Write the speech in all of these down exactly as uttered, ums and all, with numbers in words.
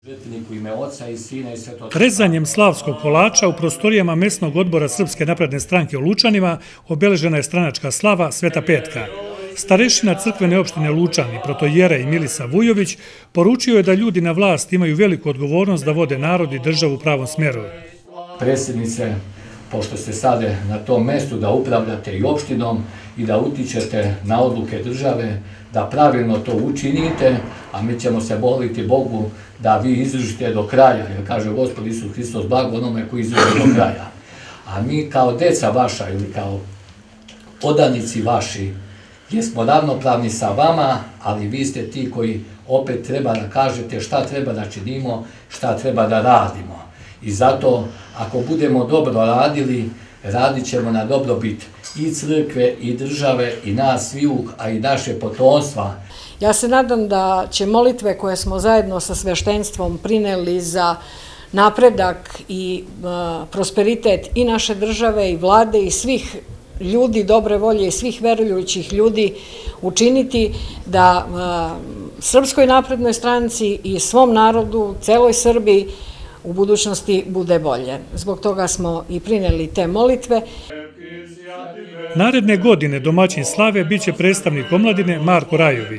Rezanjem slavskog kolača u prostorijama mesnog odbora Srpske napredne stranke u Lučanima obeležena je stranačka slava Sveta petka. Starešina crkvene opštine Lučani, protojera Milisa Vujović, poručio je da ljudi na vlast imaju veliku odgovornost da vode narod i državu u pravom smjeru. Predsjednice, pošto ste sada na tom mestu da upravljate i opštinom i da utičete na odluke države, da pravilno to učinite, a mi ćemo se moliti Bogu da vi izdržite do kraja, jer kaže Gospod Isus Hristos, blago onome koji izdrži do kraja. A mi kao deca vaša ili kao podanici vaši, jesmo ravnopravni sa vama, ali vi ste ti koji opet treba da kažete šta treba da činimo, šta treba da radimo. I zato, ako budemo dobro radili, radit ćemo na dobrobit i crkve, i države, i nas sviju, a i naše potomstva. Ja se nadam da će molitve koje smo zajedno sa sveštenstvom prineli za napredak i prosperitet i naše države, i vlade, i svih ljudi dobre volje, i svih veruljujućih ljudi učiniti da Srpskoj naprednoj stranci i svom narodu, celoj Srbiji, u budućnosti bude bolje. Zbog toga smo i prineli te molitve. Naredne godine domaćin slave biće predstavnik omladine Marko Rajović.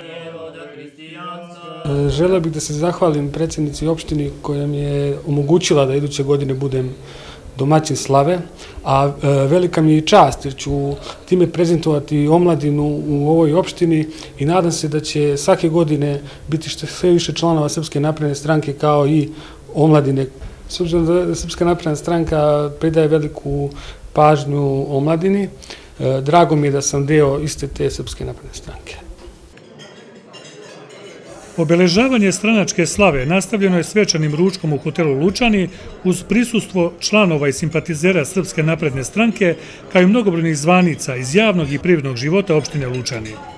Želeo bih da se zahvalim predsjednici opštini koja mi je omogućila da iduće godine budem domaćin slave, a velika mi je čast jer ću time prezentovati omladinu u ovoj opštini i nadam se da će svake godine biti sve više članova Srpske napredne stranke kao i omladine. S obzirom da Srpska napredna stranka pridaje veliku pažnju omladini, drago mi je da sam deo iste te Srpske napredne stranke. Obeležavanje stranačke slave nastavljeno je svečanim ručkom u hotelu Lučani uz prisustvo članova i simpatizera Srpske napredne stranke kao i mnogobrojnih zvanica iz javnog i privrednog života opštine Lučani.